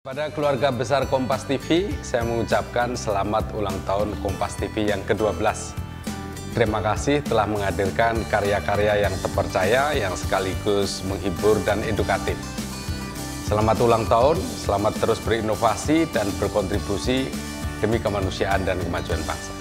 Pada keluarga besar Kompas TV, saya mengucapkan selamat ulang tahun Kompas TV yang ke-12. Terima kasih telah menghadirkan karya-karya yang terpercaya, yang sekaligus menghibur dan edukatif. Selamat ulang tahun, selamat terus berinovasi dan berkontribusi demi kemanusiaan dan kemajuan bangsa.